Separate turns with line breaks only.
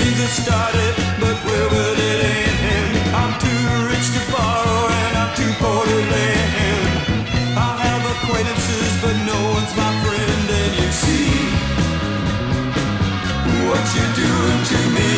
seems to start it, but where will it end? I'm too rich to borrow and I'm too poor to lend. I have acquaintances, but no one's my friend. And you see what you're doing to me.